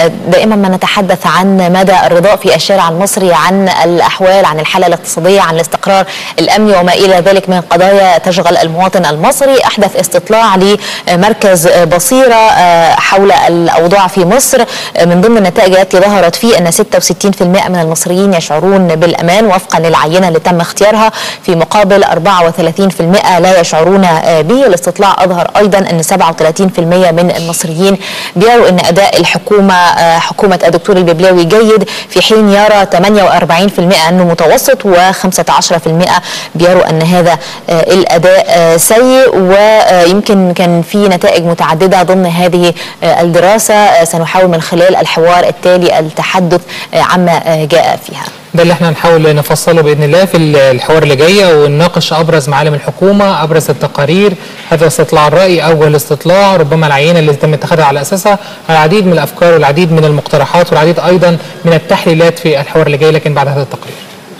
دائما ما نتحدث عن مدى الرضاء في الشارع المصري عن الأحوال، عن الحالة الاقتصادية، عن الاستقرار الأمني وما إلى ذلك من قضايا تشغل المواطن المصري. أحدث استطلاع لمركز بصيرة حول الأوضاع في مصر، من ضمن النتائج التي ظهرت فيه أن 66% من المصريين يشعرون بالأمان وفقا للعينة اللي تم اختيارها، في مقابل 34% لا يشعرون به. الاستطلاع أظهر أيضا أن 37% من المصريين بيروا أن أداء الحكومة حكومة الدكتور الببلاوي جيد، في حين يرى 48% أنه متوسط، و15% بيروا أن هذا الأداء سيء. ويمكن كان في نتائج متعددة ضمن هذه الدراسة، سنحاول من خلال الحوار التالي التحدث عما جاء فيها. ده اللي احنا هنحاول نفصله باذن الله في الحوار اللي جاي، ونناقش ابرز معالم الحكومه، ابرز التقارير، هذا استطلاع الراي، اوجه الاستطلاع، ربما العينه اللي تم اتخاذها على اساسها، العديد من الافكار والعديد من المقترحات والعديد ايضا من التحليلات في الحوار اللي جاي، لكن بعد هذا التقرير.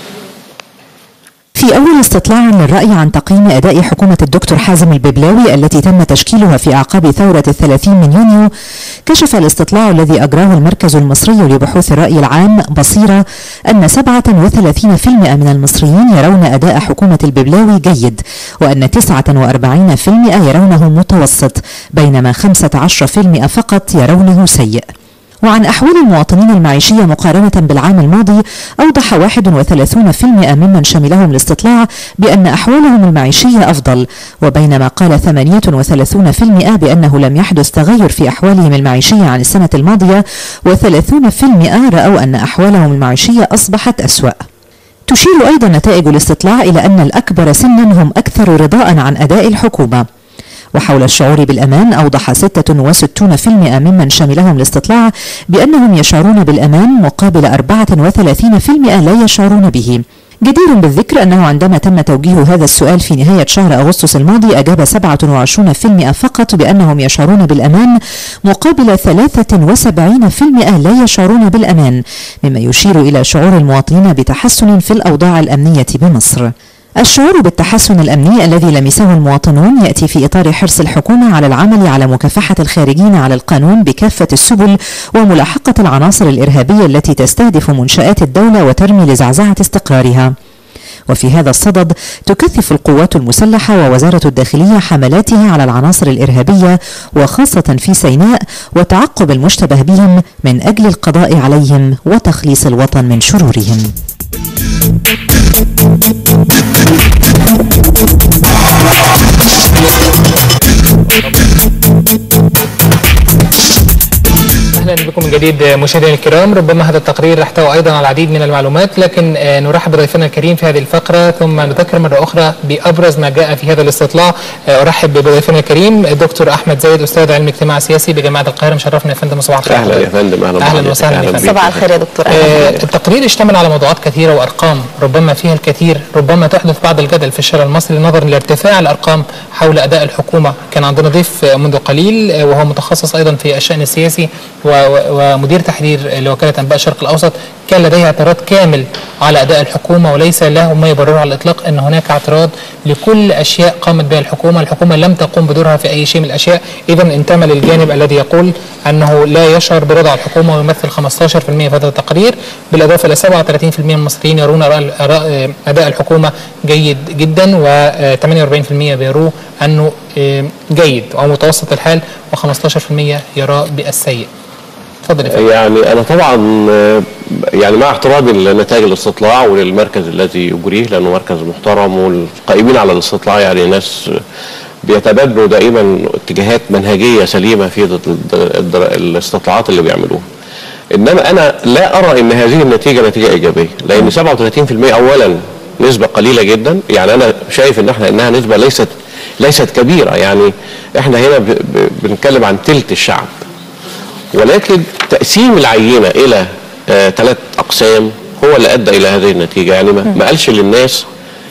في أول استطلاع للرأي عن تقييم أداء حكومة الدكتور حازم الببلاوي التي تم تشكيلها في أعقاب ثورة 30 من يونيو، كشف الاستطلاع الذي أجراه المركز المصري لبحوث الرأي العام بصيرة أن 37% من المصريين يرون أداء حكومة الببلاوي جيد، وأن 49% يرونه متوسط، بينما 15% فقط يرونه سيء. وعن أحوال المواطنين المعيشية مقارنة بالعام الماضي، أوضح 31% ممن شملهم الاستطلاع بأن أحوالهم المعيشية أفضل، وبينما قال 38% بأنه لم يحدث تغير في أحوالهم المعيشية عن السنة الماضية، و30% رأوا أن أحوالهم المعيشية أصبحت أسوأ. تشير أيضا نتائج الاستطلاع إلى أن الأكبر سنا هم أكثر رضاء عن أداء الحكومة. وحول الشعور بالأمان، أوضح 66% ممن شملهم الاستطلاع بأنهم يشعرون بالأمان، مقابل 34% لا يشعرون به. جدير بالذكر أنه عندما تم توجيه هذا السؤال في نهاية شهر أغسطس الماضي، أجاب 27% فقط بأنهم يشعرون بالأمان، مقابل 73% لا يشعرون بالأمان، مما يشير إلى شعور المواطنين بتحسن في الأوضاع الأمنية بمصر. الشعور بالتحسن الأمني الذي لمسه المواطنون يأتي في إطار حرص الحكومة على العمل على مكافحة الخارجين على القانون بكافة السبل، وملاحقة العناصر الإرهابية التي تستهدف منشآت الدولة وترمي لزعزعة استقرارها. وفي هذا الصدد تكثف القوات المسلحة ووزارة الداخلية حملاتها على العناصر الإرهابية، وخاصة في سيناء، وتعقب المشتبه بهم من أجل القضاء عليهم وتخليص الوطن من شرورهم. اهلا بكم من جديد مشاهدينا الكرام. ربما هذا التقرير يحتوي ايضا على العديد من المعلومات، لكن نرحب بضيفنا الكريم في هذه الفقره، ثم نذكر مره اخرى بابرز ما جاء في هذا الاستطلاع. ارحب بضيفنا الكريم الدكتور احمد زايد، استاذ علم اجتماع سياسي بجامعه القاهره. مشرفنا يا فندم، صباح الخير. اهلا يا فندم. اهلا وسهلا. صباح الخير يا دكتور. التقرير اشتمل على موضوعات كثيره وارقام ربما فيها الكثير، ربما تحدث بعض الجدل في الشارع المصري نظرا لارتفاع الارقام حول اداء الحكومه. كان عندنا ضيف منذ قليل وهو متخصص ايضا في الشان السياسي ومدير تحرير لوكاله انباء الشرق الاوسط، كان لديه اعتراض كامل على اداء الحكومه، وليس له ما يبرره على الاطلاق ان هناك اعتراض لكل اشياء قامت بها الحكومه. الحكومه لم تقوم بدورها في اي شيء من الاشياء. اذا انتمى للجانب الذي يقول انه لا يشعر برضا الحكومه، ويمثل 15% في هذا التقرير، بالاضافه الى 37% من المصريين يرون اداء الحكومه جيد جدا، و48% بيروه انه جيد او متوسط الحال، و15% يراه بالسيء. يعني أنا طبعا يعني مع احترامي لنتائج الاستطلاع وللمركز الذي يجريه، لأنه مركز محترم، والقائمين على الاستطلاع يعني ناس بيتبادلوا دائما اتجاهات منهجية سليمة في الاستطلاعات اللي بيعملوها. إنما أنا لا أرى أن هذه النتيجة نتيجة إيجابية، لأن 37% أولا نسبة قليلة جدا. يعني أنا شايف إنها نسبة ليست كبيرة. يعني إحنا هنا بنتكلم عن ثلث الشعب، ولكن تقسيم العينة إلى 3 أقسام هو اللي أدى إلى هذه النتيجة. يعني ما قالش للناس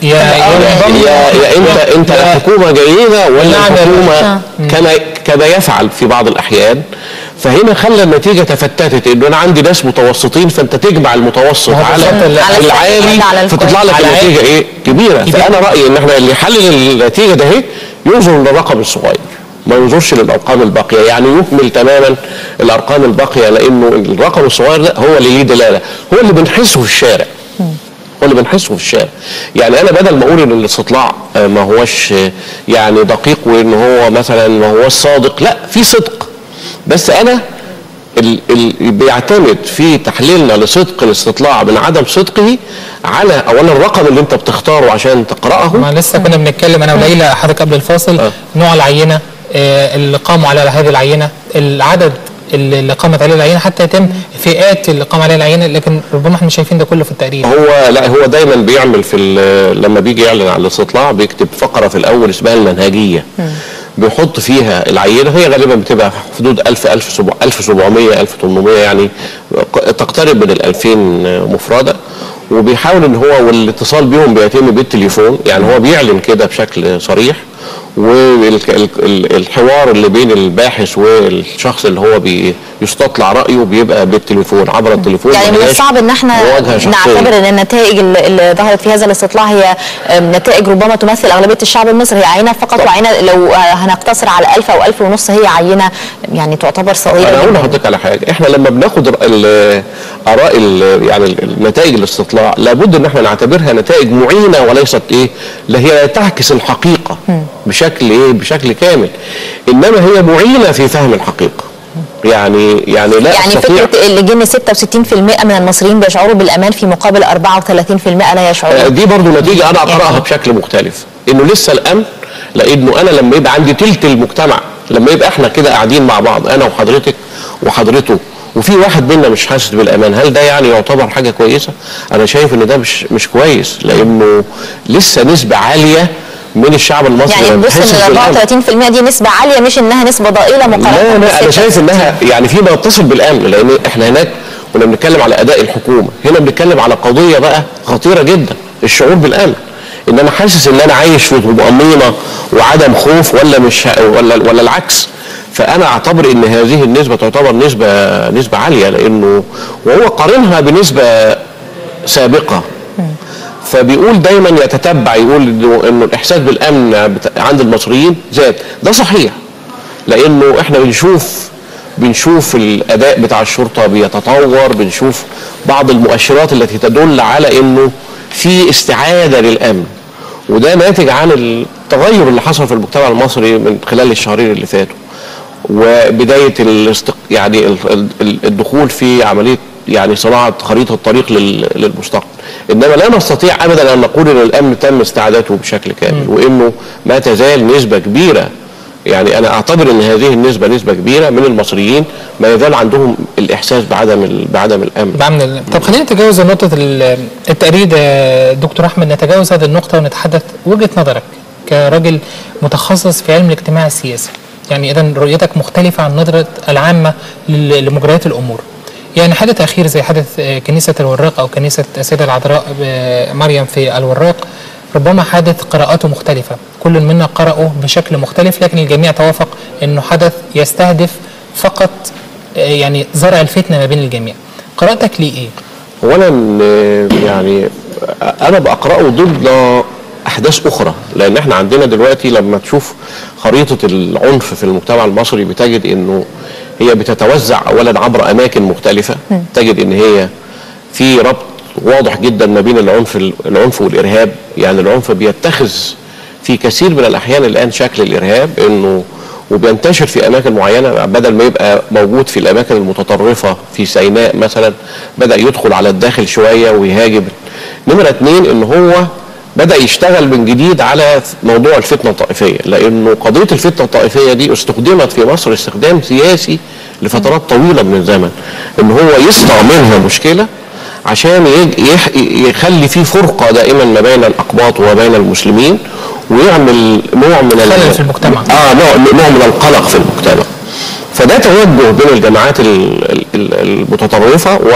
يا أنت الحكومة جيدة ولا الحكومة كان يفعل في بعض الأحيان. فهنا خلى النتيجة تفتتت، إنه أنا عندي ناس متوسطين، فأنت تجمع المتوسط على العالي فتطلع لك النتيجة كبيرة. فأنا رأيي إن إحنا اللي يحلل النتيجة ده ينظر للرقم الصغير. ما ينظرش للارقام الباقيه، يعني يهمل تماما الارقام الباقيه، لانه الرقم الصغير ده هو اللي ليه دلاله، هو اللي بنحسه في الشارع. هو اللي بنحسه في الشارع. يعني انا بدل ما اقول ان الاستطلاع ما هوش يعني دقيق وان هو مثلا ما هوش صادق، لا في صدق، بس انا بيعتمد في تحليلنا لصدق الاستطلاع من عدم صدقه على اولا الرقم اللي انت بتختاره عشان تقراه. ما لسه كنا بنتكلم انا وليلى حضرتك قبل الفاصل نوع العينه اللي قاموا على هذه العينه، العدد اللي قامت عليه العينه، حتى يتم فئات اللي قام عليها العينه، لكن ربما احنا شايفين ده كله في التقرير. هو دايما بيعمل لما بيجي يعلن عن الاستطلاع بيكتب فقره في الاول اسمها المنهجيه. بيحط فيها العينه، هي غالبا بتبقى حدود 1000 1700 1800 يعني تقترب من ال 2000 مفرده، وبيحاول ان هو والاتصال بيهم بيتم بالتليفون، يعني هو بيعلن كده بشكل صريح، والحوار اللي بين الباحث والشخص اللي هو بيستطلع رأيه بيبقى بالتليفون عبر التليفون. يعني من الصعب ان احنا نعتبر ان النتائج اللي ظهرت في هذا الاستطلاع هي نتائج ربما تمثل اغلبيه الشعب المصري، هي عينه فقط، وعينه لو هنقتصر على 1000 او 1500 هي عينه يعني تعتبر صغيره. انا اقول لحضرتك على حاجه، احنا لما بناخد اراء يعني النتائج الاستطلاع لابد ان احنا نعتبرها نتائج معينه وليست لا هي تعكس الحقيقه بشكل كامل، انما هي معينه في فهم الحقيقه. يعني لا يعني فكره اللي جن 66% من المصريين بيشعروا بالامان في مقابل 34% لا يشعرون، دي برضو نتيجه انا اقراها بشكل مختلف، انه لسه الامن، لانه انا لما يبقى عندي تلت المجتمع، لما يبقى احنا كده قاعدين مع بعض انا وحضرتك وحضرته وفي واحد منا مش حاسس بالامان، هل ده يعني يعتبر حاجه كويسه؟ انا شايف ان ده مش كويس، لانه لسه نسبه عاليه من الشعب المصري يعني بص ان 34% دي نسبه عاليه، مش انها نسبه ضئيله مقارنه. لا انا شايف انها يعني فيما يتصل بالامن، لان احنا هناك كنا بنتكلم على اداء الحكومه، هنا بنتكلم على قضيه بقى خطيره جدا، الشعور بالامن، ان انا حاسس ان انا عايش في طمأنينة وعدم خوف ولا مش ولا العكس. فانا اعتبر ان هذه النسبه تعتبر نسبه عاليه، لانه وهو قارنها بنسبه سابقه، فبيقول دايما يتتبع يقول انه الاحساس بالامن عند المصريين زاد. ده صحيح، لانه احنا بنشوف الاداء بتاع الشرطه بيتطور، بنشوف بعض المؤشرات التي تدل على انه في استعاده للامن، وده ناتج عن التغير اللي حصل في المجتمع المصري من خلال الشهرين اللي فاتوا، وبدايه يعني الدخول في عمليه يعني صناعه خريطه الطريق للمستقبل. انما لا نستطيع ابدا ان نقول ان الامن تم استعادته بشكل كامل، وانه ما تزال نسبه كبيره، يعني انا اعتبر ان هذه النسبه نسبه كبيره من المصريين ما يزال عندهم الاحساس بعدم الامن. طب خلينا نتجاوز نقطه التقرير ده دكتور احمد، نتجاوز هذه النقطه ونتحدث وجهه نظرك كراجل متخصص في علم الاجتماع السياسي. يعني اذا رؤيتك مختلفه عن نظره العامه لمجريات الامور. يعني حدث اخير زي حدث كنيسه الوراق او كنيسه السيده العذراء مريم في الوراق، ربما حدث قراءاته مختلفه، كل منا قرأه بشكل مختلف، لكن الجميع توافق انه حدث يستهدف فقط يعني زرع الفتنه ما بين الجميع. قراءتك ليه ايه؟ اولا يعني انا بقرأه ضد احداث اخرى، لان احنا عندنا دلوقتي لما تشوف خريطه العنف في المجتمع المصري بتجد انه هي بتتوزع اولا عبر اماكن مختلفه، تجد ان هي في ربط واضح جدا ما بين العنف والارهاب. يعني العنف بيتخذ في كثير من الاحيان الان شكل الارهاب، انه وبينتشر في اماكن معينه، بدل ما يبقى موجود في الاماكن المتطرفه في سيناء مثلا بدا يدخل على الداخل شويه ويهاجم. نمره 2 ان هو بدأ يشتغل من جديد على موضوع الفتنة الطائفية، لأنه قضية الفتنة الطائفية دي استخدمت في مصر استخدام سياسي لفترات طويلة من الزمن، إن هو يصنع منها مشكلة عشان يخلي في فرقة دائما ما بين الأقباط وما بين المسلمين، ويعمل نوع من خلل في المجتمع. نوع من القلق في المجتمع. فده توجه بين الجماعات المتطرفة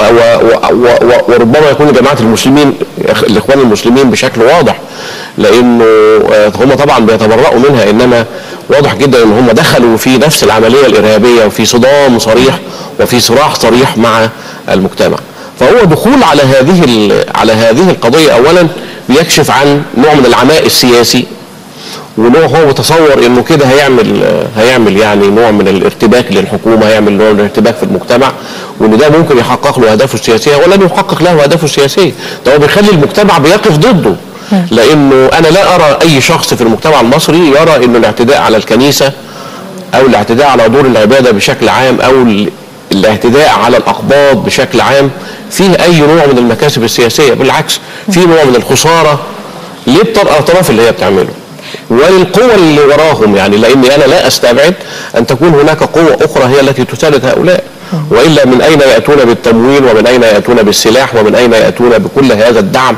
وربما يكون جماعة المسلمين الإخوان المسلمين بشكل واضح، لأنه هم طبعا بيتبرؤوا منها، إنما واضح جدا إن هم دخلوا في نفس العملية الإرهابية وفي صدام صريح وفي صراع صريح مع المجتمع. فهو دخول على هذه القضية أولا بيكشف عن نوع من العماء السياسي هو متصور انه كده هيعمل يعني نوع من الارتباك للحكومه، هيعمل نوع من الارتباك في المجتمع، وان ده ممكن يحقق له اهدافه السياسيه، ولن يحقق له اهدافه السياسيه، ده هو بيخلي المجتمع بيقف ضده. لانه انا لا ارى اي شخص في المجتمع المصري يرى انه الاعتداء على الكنيسه او الاعتداء على دور العباده بشكل عام او الاعتداء على الاقباط بشكل عام فيه اي نوع من المكاسب السياسيه، بالعكس فيه نوع من الخساره للاطراف اللي هي بتعمله وللقوى اللي وراهم، يعني لاني انا لا استبعد ان تكون هناك قوة اخرى هي التي تساند هؤلاء، والا من اين ياتون بالتمويل ومن اين ياتون بالسلاح ومن اين ياتون بكل هذا الدعم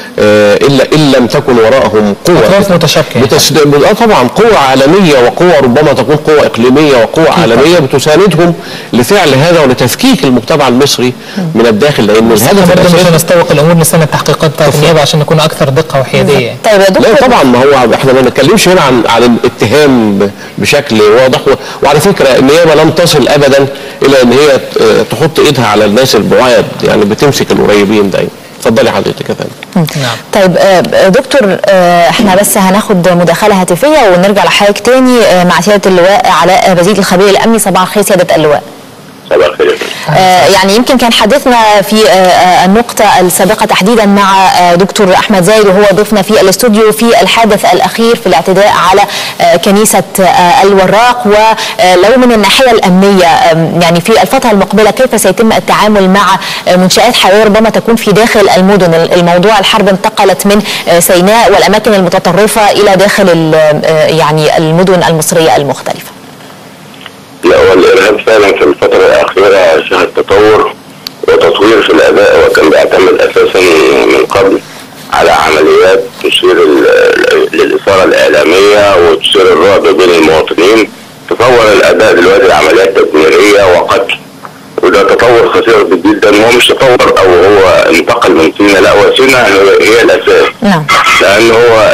الا ان لم تكن وراءهم قوة اطراف متشابكة. طبعا قوة عالمية وقوة ربما تكون قوة اقليمية وقوة عالمية بتساندهم لفعل هذا ولتفكيك المجتمع المصري من الداخل، لان الهدف برضه مش هنستوق الامور، نستنى التحقيقات بتاعت النيابة عشان نكون اكثر دقة وحيادية. طيب يا دكتور، لا طبعا ما هو احنا ما بنتكلمش هنا عن الاتهام بشكل واضح، وعلى فكرة النيابة لم تصل ابدا الى ان هي تحط ايدها على الناس البعاد، يعني بتمسك القريبين دايما. اتفضلي حضرتك يا فندم. نعم. طيب دكتور، احنا بس هناخد مداخله هاتفيه ونرجع لحضرتك تاني مع سياده اللواء علاء بزيد الخبير الامني. صباح الخير سياده اللواء. صباح الخير. يعني يمكن كان حديثنا في النقطة السابقة تحديدا مع دكتور أحمد زايد وهو ضيفنا في الاستوديو في الحادث الأخير في الاعتداء على كنيسة الوراق، ولو من الناحية الأمنية يعني في الفترة المقبلة كيف سيتم التعامل مع منشآت حيوية ربما تكون في داخل المدن؟ الموضوع الحرب انتقلت من سيناء والأماكن المتطرفة إلى داخل يعني المدن المصرية المختلفة. لا، هو الارهاب فعلا في الفتره الاخيره شهد تطور وتطوير في الاداء، وكان بيعتمد اساسا من قبل على عمليات تشير للاثاره الاعلاميه وتشير الرعب بين المواطنين. تطور الاداء دلوقتي لعمليات تدميريه وقتل، وده تطور خطير جدا. وهو مش تطور او هو انتقل من سينا، لا هو سينا هي الاساس. نعم. لان هو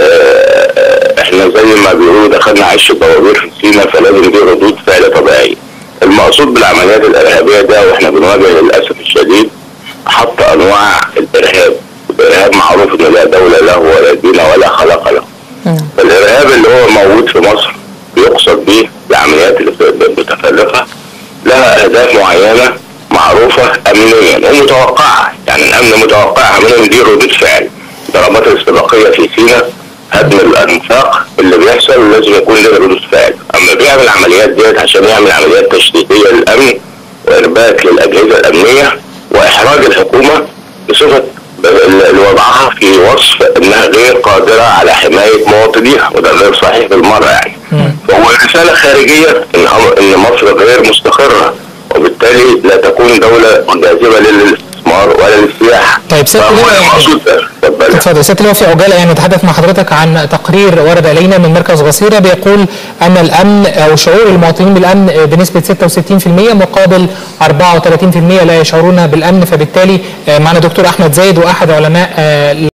احنا زي ما بيقولوا دخلنا عش البوابير في سينا، فلازم دي ردود فعل طبيعيه. المقصود بالعمليات الارهابيه ده، واحنا بنواجه للاسف الشديد حط انواع الارهاب. الارهاب معروف انه لا دوله له ولا دين ولا خلق له. فالارهاب اللي هو موجود في مصر بيقصد به العمليات المتفرقه لها اهداف معينه معروفه امنيا ومتوقعه، يعني الامن متوقعها منهم. دي ردود فعل. ضربات الاستباقيه في سينا، هدم الانفاق اللي بيحصل لازم يكون له ردود فعل. اما بيعمل العمليات ديت عشان يعمل عمليات تشديديه للامن وارباك للاجهزه الامنيه واحراج الحكومه بصفه وضعها في وصف انها غير قادره على حمايه مواطنيها، وده غير صحيح بالمره يعني. فهو رساله خارجيه ان مصر غير مستقره، وبالتالي لا تكون دوله جاذبه للاستثمار ولا للسياحه. طيب سياده اللواء، اتفضل سياده اللواء، في عجاله يعني نتحدث مع حضرتك عن تقرير ورد الينا من مركز بصيره بيقول ان الامن او شعور المواطنين بالامن بنسبه 66% مقابل 34% لا يشعرون بالامن، فبالتالي معنا دكتور احمد زايد واحد علماء